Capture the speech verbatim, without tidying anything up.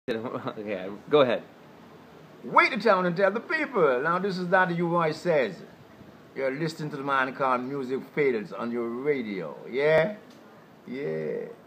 Okay, go ahead. Wait the town and tell the people. Now this is not you voice says. You're listening to the man called Musicphill on your radio. Yeah? Yeah.